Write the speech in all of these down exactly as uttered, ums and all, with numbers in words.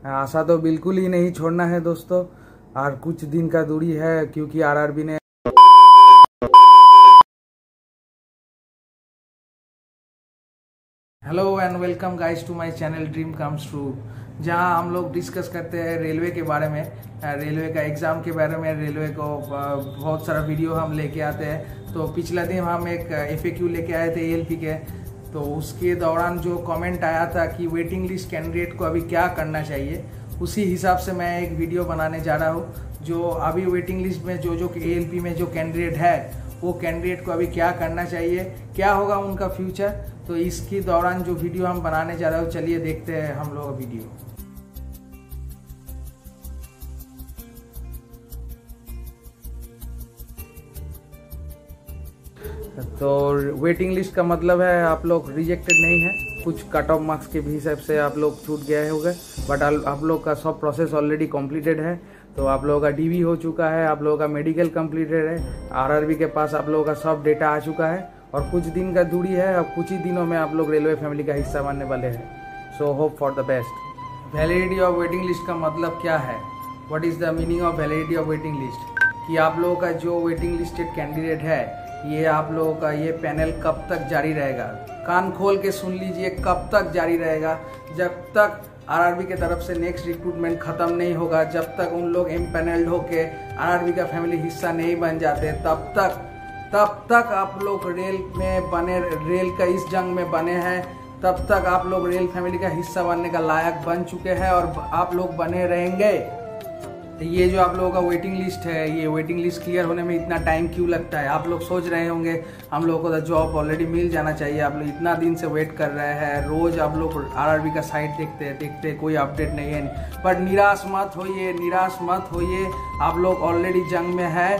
आशा तो बिल्कुल ही नहीं छोड़ना है दोस्तों, और कुछ दिन का दूरी है क्योंकि आरआरबी ने hello and welcome guys to my channel dream comes true, जहां हम लोग डिस्कस करते हैं रेलवे के बारे में, रेलवे का एग्ज़ाम के बारे में। रेलवे को बहुत सारा वीडियो हम लेके आते हैं। तो पिछला दिन हम एक एफएक्यू लेके आए थे एएलपी के, तो उसके दौरान जो कमेंट आया था कि वेटिंग लिस्ट कैंडिडेट को अभी क्या करना चाहिए, उसी हिसाब से मैं एक वीडियो बनाने जा रहा हूँ। जो अभी वेटिंग लिस्ट में जो जो एएलपी में जो कैंडिडेट है, वो कैंडिडेट को अभी क्या करना चाहिए, क्या होगा उनका फ्यूचर, तो इसके दौरान जो वीडियो हम बनाने जा रहे हो, चलिए देखते हैं हम लोग वीडियो। तो वेटिंग लिस्ट का मतलब है आप लोग रिजेक्टेड नहीं है, कुछ कट ऑफ मार्क्स के भी हिसाब से आप लोग छूट गए होंगे, बट आप लोग का सब प्रोसेस ऑलरेडी कंप्लीटेड है। तो आप लोगों का डीवी हो चुका है, आप लोगों का मेडिकल कंप्लीटेड है, आरआरबी के पास आप लोगों का सब डेटा आ चुका है, और कुछ दिन का दूरी है। अब कुछ ही दिनों में आप लोग रेलवे फैमिली का हिस्सा बनने वाले हैं। So hope for the best. Validity of waiting list का मतलब क्या है? What is the meaning of validity of waiting list? कि आप लोगों का जो वेटिंग लिस्टेड कैंडिडेट है, ये आप लोगों का ये पैनल कब तक जारी रहेगा? कान खोल के सुन लीजिए, कब तक जारी रहेगा? जब तक आरआरबी के तरफ से नेक्स्ट रिक्रूटमेंट खत्म नहीं होगा, जब तक उन लोग एम्पैनल्ड होके आरआरबी का फैमिली हिस्सा नहीं बन जाते, तब तक तब तक आप लोग रेल में बने, रेल का इस जंग में बने हैं, तब तक आप लोग रेल फैमिली का हिस्सा बनने का लायक बन चुके हैं, और आप लोग बने रहेंगे। ये जो आप लोगों का वेटिंग लिस्ट है, ये वेटिंग लिस्ट क्लियर होने में इतना टाइम क्यों लगता है? आप लोग सोच रहे होंगे हम लोगों को तो जॉब ऑलरेडी मिल जाना चाहिए, आप लोग इतना दिन से वेट कर रहे हैं, रोज आप लोग आरआरबी का साइट देखते हैं देखते हैं कोई अपडेट नहीं है। पर निराश मत होइए, निराश मत होइए, आप लोग ऑलरेडी जंग में है।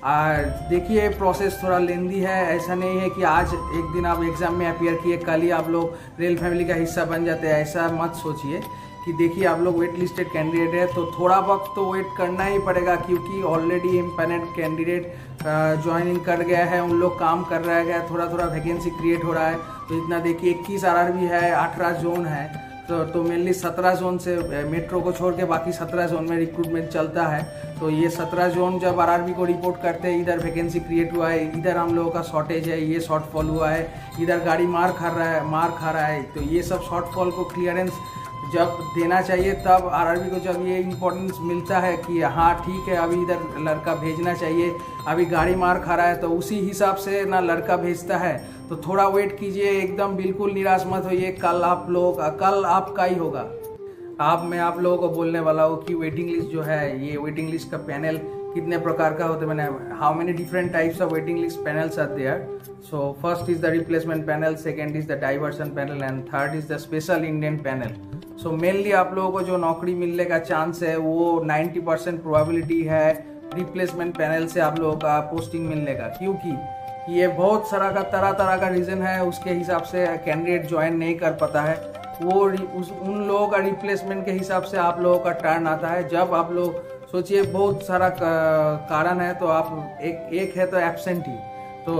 देखिए प्रोसेस थोड़ा लेंदी है, ऐसा नहीं है कि आज एक दिन आप एग्जाम में अपियर किए, कल ही आप लोग रेल फैमिली का हिस्सा बन जाते हैं, ऐसा मत सोचिए। कि देखिए आप लोग वेट लिस्टेड कैंडिडेट है, तो थोड़ा वक्त तो वेट करना ही पड़ेगा, क्योंकि ऑलरेडी एम्पैनल्ड कैंडिडेट ज्वाइनिंग कर गया है, उन लोग काम कर रहा है, थोड़ा थोड़ा वैकेंसी क्रिएट हो रहा है। तो इतना देखिए इक्कीस आरआरबी है, अठारह जोन है, तो तो मेनली सत्रह जोन से, मेट्रो को छोड़ के बाकी सत्रह जोन में रिक्रूटमेंट चलता है। तो ये सत्रह जोन जब आरआरबी को रिपोर्ट करते हैं, इधर वैकेंसी क्रिएट हुआ है, इधर हम लोगों का शॉर्टेज है, ये शॉर्टफॉल हुआ है, इधर गाड़ी मार खा रहा है मार खा रहा है, तो ये सब शॉर्टफॉल को क्लियरेंस जब देना चाहिए, तब आरआरबी को जब ये इम्पोर्टेंस मिलता है कि हाँ ठीक है अभी इधर लड़का भेजना चाहिए, अभी गाड़ी मार खा रहा है, तो उसी हिसाब से ना लड़का भेजता है। तो थोड़ा वेट कीजिए, एकदम बिल्कुल निराश मत होइए, कल आप लोग कल आपका ही होगा। अब मैं आप लोगों को बोलने वाला हूँ कि वेटिंग लिस्ट जो है, ये वेटिंग लिस्ट का पैनल कितने प्रकार का होता है, मैंने how many different types of waiting list panels are there. So first is the replacement panel, second is the diversion panel, and third is the special Indian panel. So mainly आप लोगों को जो नौकरी मिलने का चांस है, वो ninety percent probability है रिप्लेसमेंट पैनल से आप लोगों का पोस्टिंग मिलने का, क्योंकि ये बहुत सारा का तरह तरह का रीज़न है, उसके हिसाब से कैंडिडेट ज्वाइन नहीं कर पाता है। वो उस उन लोगों का रिप्लेसमेंट के हिसाब से आप लोगों का टर्न आता है। जब आप लोग सोचिए बहुत सारा कारण है, तो आप एक एक है तो एब्सेंटी, तो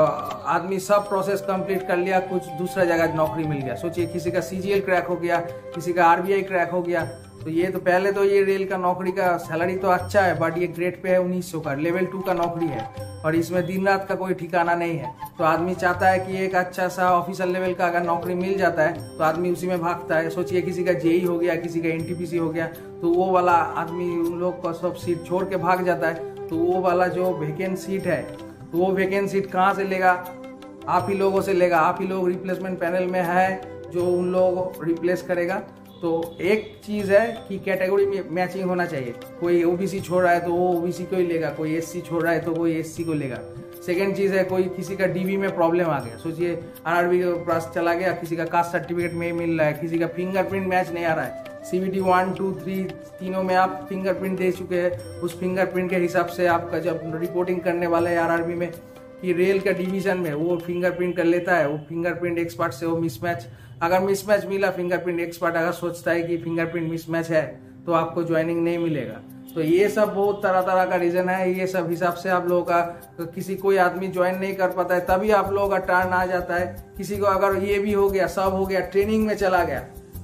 आदमी सब प्रोसेस कंप्लीट कर लिया, कुछ दूसरा जगह नौकरी मिल गया। सोचिए किसी का सीजीएल क्रैक हो गया, किसी का आरबीआई क्रैक हो गया, तो ये तो पहले तो ये रेल का नौकरी का सैलरी तो अच्छा है, बट ये ग्रेड पे है उन्नीस सौ का, लेवल टू का नौकरी है, और इसमें दिन रात का कोई ठिकाना नहीं है। तो आदमी चाहता है कि एक अच्छा सा ऑफिसर लेवल का अगर नौकरी मिल जाता है, तो आदमी उसी में भागता है। सोचिए किसी का जेई हो गया, किसी का एनटीपीसी हो गया, तो वो वाला आदमी उन लोग का सब सीट छोड़ के भाग जाता है। तो वो वाला जो वैकेंट सीट है, तो वो वैकेंट सीट कहाँ से लेगा? आप ही लोगों से लेगा। आप ही लोग रिप्लेसमेंट पैनल में है जो उन लोगों को रिप्लेस करेगा। तो एक चीज़ है कि कैटेगरी में मैचिंग होना चाहिए, कोई ओबीसी छोड़ रहा है तो वो ओबीसी को ही लेगा, कोई एससी छोड़ रहा है तो कोई एससी को लेगा। सेकेंड चीज़ है कोई किसी का डीबी में प्रॉब्लम आ गया, सोचिए आरआरबी के पास चला गया, किसी का कास्ट सर्टिफिकेट नहीं मिल रहा है, किसी का फिंगरप्रिंट मैच नहीं आ रहा है, सीबीटी वन टू थ्री तीनों में आप फिंगरप्रिंट दे चुके हैं, उस फिंगरप्रिंट के हिसाब से आपका जब रिपोर्टिंग करने वाला है आरआरबी में, कि रेल का डिवीजन में वो फिंगरप्रिंट कर लेता है, वो फिंगरप्रिंट एक्सपर्ट से वो मिसमैच, अगर मिसमैच मिला, फिंगरप्रिंट एक्सपर्ट अगर सोचता है कि फिंगरप्रिंट मिसमैच है, तो आपको ज्वाइनिंग नहीं मिलेगा। तो ये सब बहुत तरह तरह का रीजन है, ये सब हिसाब से आप लोगों का तो किसी कोई आदमी ज्वाइन नहीं कर पाता है, तभी आप लोगों का टर्न आ जाता है। किसी को अगर ये भी हो गया, सब हो गया, ट्रेनिंग में चला गया,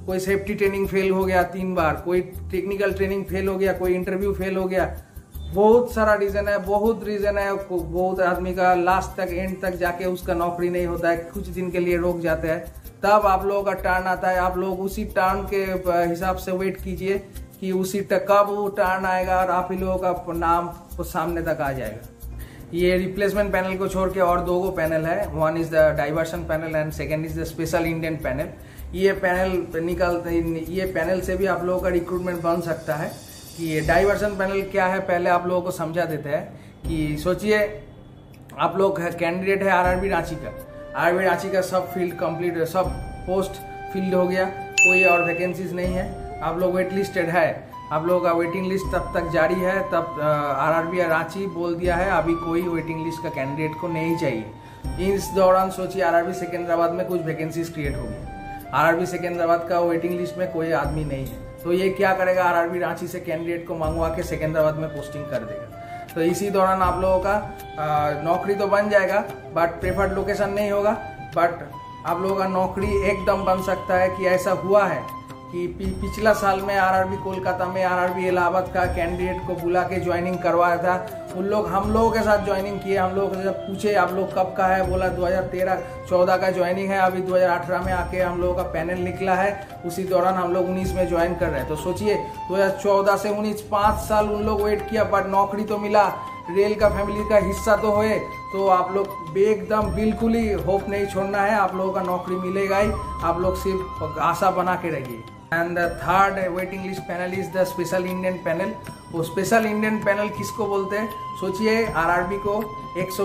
कोई सेफ्टी ट्रेनिंग फेल हो गया तीन बार, कोई टेक्निकल ट्रेनिंग फेल हो गया, कोई इंटरव्यू फेल हो गया, बहुत सारा रीजन है, बहुत रीजन है। बहुत आदमी का लास्ट तक एंड तक जाके उसका नौकरी नहीं होता है, कुछ दिन के लिए रोक जाते हैं, तब आप लोगों का टर्न आता है। आप लोग उसी टर्न के हिसाब से वेट कीजिए कि उसी तक कब वो टर्न आएगा और आप ही लोगों का नाम वो सामने तक आ जाएगा। ये रिप्लेसमेंट पैनल को छोड़ के और दो गो पैनल है, one is the diversion panel and second is the special Indian panel. ये पैनल निकलते ये पैनल से भी आप लोगों का रिक्रूटमेंट बन सकता है। कि ये डाइवर्शन पैनल क्या है पहले आप लोगों को समझा देते हैं। कि सोचिए आप लोग कैंडिडेट है आरआरबी रांची का, आरआरबी रांची का सब फील्ड कंप्लीट, सब पोस्ट फिल्ड हो गया, कोई और वैकेंसीज नहीं है, आप लोग वेट लिस्टेड है, आप लोगों का वेटिंग लिस्ट तब तक जारी है, तब आरआरबी रांची बोल दिया है अभी कोई वेटिंग लिस्ट का कैंडिडेट को नहीं चाहिए। इस दौरान सोचिए आरआरबी सिकंदराबाद में कुछ वैकेंसीज क्रिएट होगी, आरआरबी सिकंदराबाद का वेटिंग लिस्ट में कोई आदमी नहीं है, तो ये क्या करेगा, आरआरबी रांची से कैंडिडेट को मंगवा के सिकंदराबाद में पोस्टिंग कर देगा। तो इसी दौरान आप लोगों का आ, नौकरी तो बन जाएगा बट प्रेफर्ड लोकेशन नहीं होगा, बट आप लोगों का नौकरी एकदम बन सकता है। कि ऐसा हुआ है कि पिछला साल में आरआरबी कोलकाता में आरआरबी इलाहाबाद का कैंडिडेट को बुला के ज्वाइनिंग करवाया था। उन लोग हम लोगों के साथ ज्वाइनिंग किए, हम लोग जब पूछे आप लोग कब का है, बोला दो हज़ार तेरह चौदह का ज्वाइनिंग है, अभी दो हज़ार अठारह में आके हम लोगों का पैनल निकला है, उसी दौरान हम लोग उन्नीस में ज्वाइन कर रहे हैं। तो सोचिए दो हज़ार चौदह से उन्नीस पाँच साल उन लोग वेट किया बट नौकरी तो मिला, रेल का फैमिली का हिस्सा तो हुए। तो आप लोग एकदम बिल्कुल ही होप नहीं छोड़ना है, आप लोगों का नौकरी मिलेगा ही, आप लोग सिर्फ आशा बना के रहिए। And the third waiting list panel is the special Indian panel. वो स्पेशल इंडियन पैनल किसको बोलते हैं, सोचिए आरआरबी को एक सौ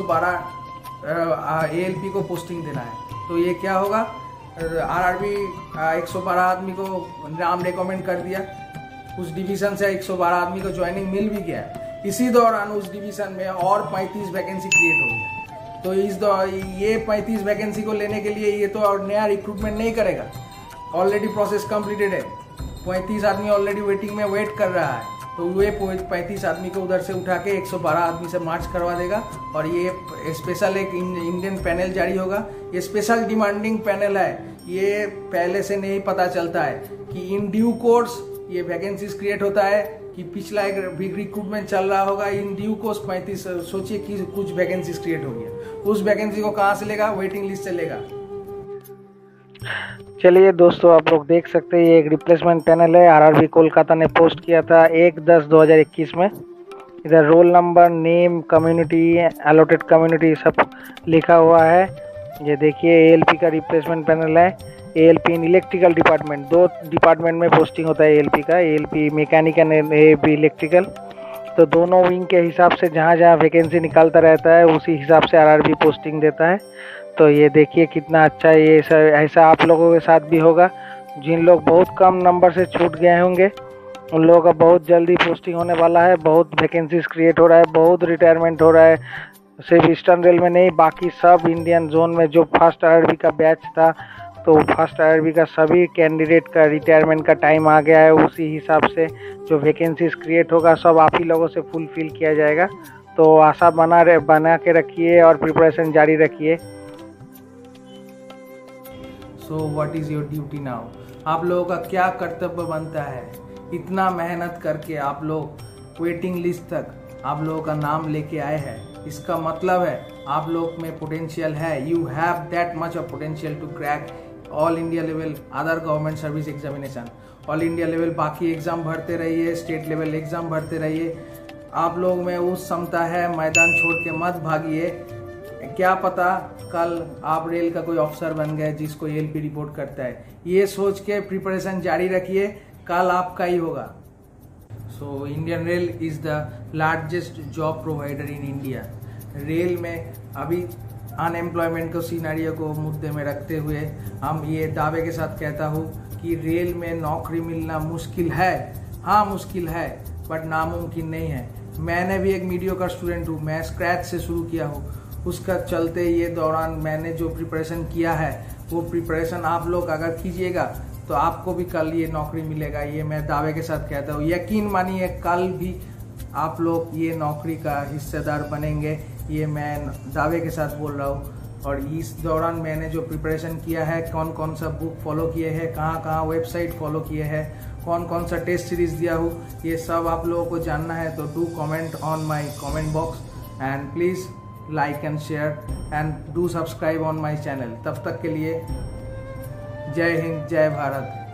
बारह एएलपी को पोस्टिंग देना है, तो ये क्या होगा, आरआरबी एक सौ बारह आदमी को नाम रिकमेंड कर दिया, उस डिवीजन से एक सौ बारह आदमी को ज्वाइनिंग मिल भी गया, इसी दौरान उस डिवीजन में और पैंतीस वैकेंसी क्रिएट हो गया। तो इस ये पैंतीस वैकेंसी को लेने के लिए ये तो और नया रिक्रूटमेंट नहीं करेगा, ऑलरेडी प्रोसेस कंप्लीटेड है, पैंतीस आदमी ऑलरेडी वेटिंग में वेट कर रहा है, तो वे पैंतीस आदमी को उधर से उठा के एक सौ बारह आदमी से मार्च करवा देगा और ये स्पेशल एक इंडियन पैनल जारी होगा। ये स्पेशल डिमांडिंग पैनल है, ये पहले से नहीं पता चलता है कि इन ड्यू कोर्स ये वैकेंसीज क्रिएट होता है कि पिछला एक बिग रिक्रूटमेंट चल रहा होगा, इन ड्यू कोर्स पैंतीस सोचिए कि कुछ वैकेंसीज क्रिएट हो गया, उस वैकेंसी को कहाँ से लेगा, वेटिंग लिस्ट से लेगा। चलिए दोस्तों, आप लोग देख सकते हैं ये एक रिप्लेसमेंट पैनल है, आरआरबी कोलकाता ने पोस्ट किया था एक दस दो हज़ार इक्कीस में। इधर roll number, name, community, allotted community सब लिखा हुआ है। ये देखिए एएलपी का रिप्लेसमेंट पैनल है, एएलपी इन इलेक्ट्रिकल डिपार्टमेंट, दो डिपार्टमेंट में पोस्टिंग होता है एएलपी का, ALP mechanical and ALP electrical. तो दोनों विंग के हिसाब से जहाँ जहाँ वैकेंसी निकालता रहता है उसी हिसाब से आरआरबी पोस्टिंग देता है। तो ये देखिए कितना अच्छा है, ये सब ऐसा आप लोगों के साथ भी होगा। जिन लोग बहुत कम नंबर से छूट गए होंगे उन लोगों का बहुत जल्दी पोस्टिंग होने वाला है, बहुत वैकेंसीज क्रिएट हो रहा है, बहुत रिटायरमेंट हो रहा है, सिर्फ ईस्टर्न रेल में नहीं बाकी सब इंडियन जोन में। जो फर्स्ट आरआरबी का बैच था तो फर्स्ट आरआरबी का सभी कैंडिडेट का रिटायरमेंट का टाइम आ गया है, उसी हिसाब से जो वैकेंसीज क्रिएट होगा सब आप ही लोगों से फुलफिल किया जाएगा। तो आशा बना बना के रखिए और प्रिपरेशन जारी रखिए। So what is your duty now, आप लोगों का क्या कर्तव्य बनता है, इतना मेहनत करके आप लोग वेटिंग लिस्ट तक आप लोगों का नाम लेके आए हैं, इसका मतलब है आप लोग में पोटेंशियल है, you have that much of potential to crack all India level other government service examination. All India level बाकी एग्जाम भरते रहिए, स्टेट लेवल एग्जाम भरते रहिए, आप लोग में उस क्षमता है, मैदान छोड़ के मत भागिए। क्या पता कल आप रेल का कोई ऑफिसर बन गए जिसको एएलपी रिपोर्ट करता है, ये सोच के प्रिपरेशन जारी रखिए, कल आपका ही होगा। So Indian rail is the largest job provider in India. Rail में अभी अनएम्प्लॉयमेंट को सिनेरियो को मुद्दे में रखते हुए हम ये दावे के साथ कहता हूँ कि रेल में नौकरी मिलना मुश्किल है, हाँ मुश्किल है बट नामुमकिन नहीं है। मैंने भी एक मीडियोकर स्टूडेंट हूँ, मैं स्क्रैच से शुरू किया हूँ, उसका चलते ये दौरान मैंने जो प्रिपरेशन किया है वो प्रिपरेशन आप लोग अगर कीजिएगा तो आपको भी कल ये नौकरी मिलेगा, ये मैं दावे के साथ कहता हूँ। यकीन मानिए कल भी आप लोग ये नौकरी का हिस्सेदार बनेंगे, ये मैं दावे के साथ बोल रहा हूँ। और इस दौरान मैंने जो प्रिपरेशन किया है, कौन कौन सा बुक फॉलो किए हैं, कहाँ कहाँ वेबसाइट फॉलो किए हैं, कौन कौन सा टेस्ट सीरीज दिया हूँ, ये सब आप लोगों को जानना है तो do comment on my comment box and please like and share and do subscribe on my channel. तब तक के लिए जय हिंद, जय भारत।